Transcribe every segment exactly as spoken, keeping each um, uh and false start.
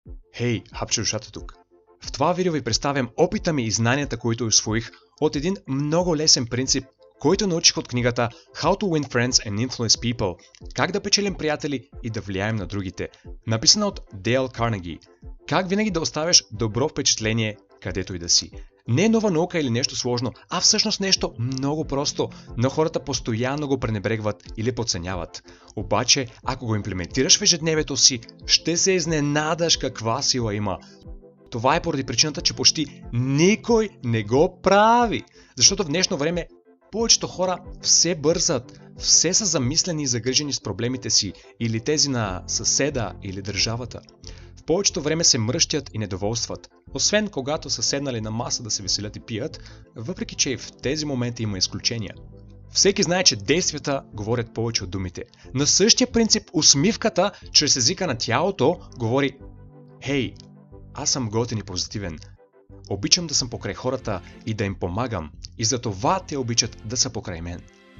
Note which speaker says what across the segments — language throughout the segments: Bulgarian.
Speaker 1: Хей, хапче душата тук. В това видео ви представям опита ми и знанията, които усвоих от един много лесен принцип, който научих от книгата How to Win Friends and Influence People – Как да печелим приятели и да влияем на другите, написана от Дейл Карнеги. Как винаги да оставяш добро впечатление, където и да си. Не е нова наука или нещо сложно, а всъщност нещо много просто, но хората постоянно го пренебрегват или подценяват. Обаче, ако го имплементираш в ежедневието си, ще се изненадаш каква сила има. Това е поради причината, че почти никой не го прави. Защото в днешно време повечето хора все бързат, все са замислени и загрижени с проблемите си, или тези на съседа или държавата. В повечето време се мръщят и недоволстват, освен когато са седнали на маса да се веселят и пият, въпреки че и в тези моменти има изключения. Всеки знае, че действията говорят повече от думите. На същия принцип усмивката, чрез езика на тялото, говори: "Хей, аз съм готин и позитивен. Обичам да съм покрай хората и да им помагам, и за това те обичат да са покрай мен."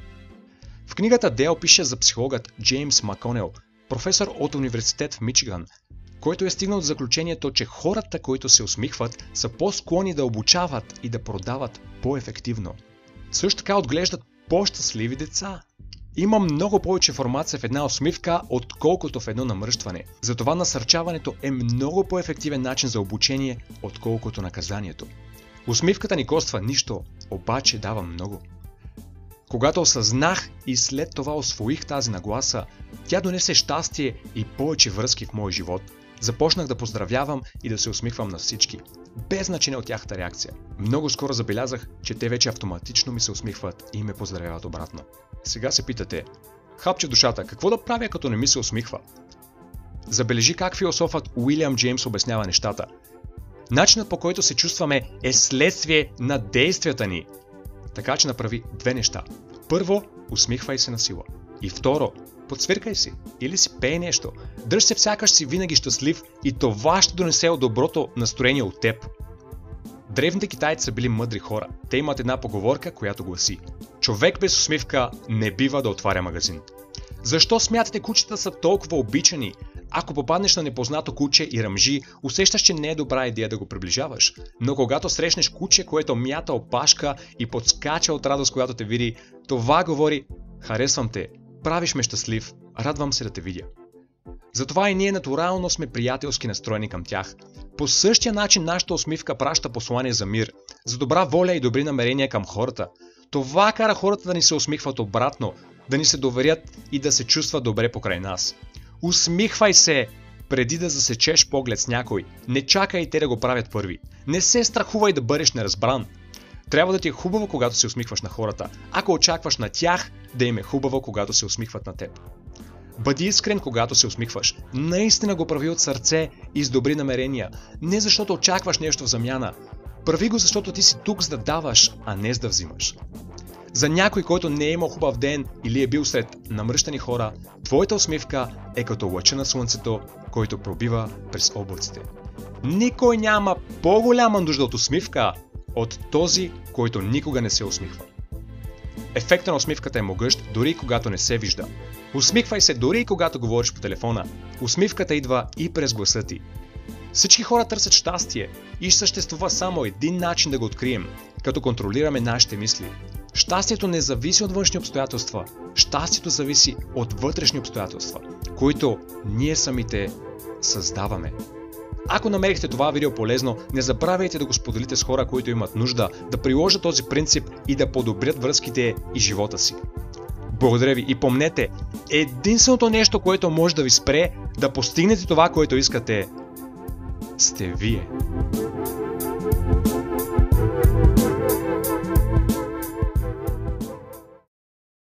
Speaker 1: В книгата Дейл пише за психологът Джеймс Маконел, професор от университет в Мичиган, който е стигнал до заключението, че хората, които се усмихват, са по-склонни да обучават и да продават по-ефективно. Също така отглеждат по-щастливи деца. Има много повече информация в една усмивка, отколкото в едно намръщване. Затова насърчаването е много по-ефективен начин за обучение, отколкото наказанието. Усмивката ни коства нищо, обаче дава много. Когато осъзнах и след това усвоих тази нагласа, тя донесе щастие и повече връзки в моя живот. Започнах да поздравявам и да се усмихвам на всички, без значение от тяхната реакция. Много скоро забелязах, че те вече автоматично ми се усмихват и ме поздравяват обратно. Сега се питате: хапче душата, какво да правя, като не ми се усмихва? Забележи как философът Уилям Джеймс обяснява нещата. Начинът, по който се чувстваме, е следствие на действията ни. Така че направи две неща. Първо, усмихвай се на сила. И второ, подсвиркай си или си пей нещо. Дръж се сякаш си винаги щастлив и това ще донесе от доброто настроение от теб. Древните китайци са били мъдри хора. Те имат една поговорка, която гласи: човек без усмивка не бива да отваря магазин. Защо смятате кучета са толкова обичани? Ако попаднеш на непознато куче и ръмжи, усещаш, че не е добра идея да го приближаваш. Но когато срещнеш куче, което мята опашка и подскача от радост, когато те види, това говори: харесвам те, правиш ме щастлив, радвам се да те видя. Затова и ние натурално сме приятелски настроени към тях. По същия начин нашата усмивка праща послание за мир, за добра воля и добри намерения към хората. Това кара хората да ни се усмихват обратно, да ни се доверят и да се чувстват добре покрай нас. Усмихвай се преди да засечеш поглед с някой. Не чакай те да го правят първи. Не се страхувай да бъдеш неразбран. Трябва да ти е хубаво, когато се усмихваш на хората, ако очакваш на тях да им е хубаво, когато се усмихват на теб. Бъди искрен, когато се усмихваш. Наистина го прави от сърце и с добри намерения. Не защото очакваш нещо в замяна. Прави го, защото ти си тук, за да даваш, а не за да взимаш. За някой, който не е имал хубав ден или е бил сред намръщани хора, твоята усмивка е като лъча на слънцето, който пробива през облаците. Никой няма по-голяма нужда от усмивка от този, който никога не се усмихва. Ефектът на усмивката е могъщ, дори когато не се вижда. Усмихвай се дори и когато говориш по телефона. Усмивката идва и през гласа ти. Всички хора търсят щастие и съществува само един начин да го открием, като контролираме нашите мисли. Щастието не зависи от външни обстоятелства. Щастието зависи от вътрешни обстоятелства, които ние самите създаваме. Ако намерихте това видео полезно, не забравяйте да го споделите с хора, които имат нужда да приложат този принцип и да подобрят връзките и живота си. Благодаря ви и помнете, единственото нещо, което може да ви спре да постигнете това, което искате, сте вие.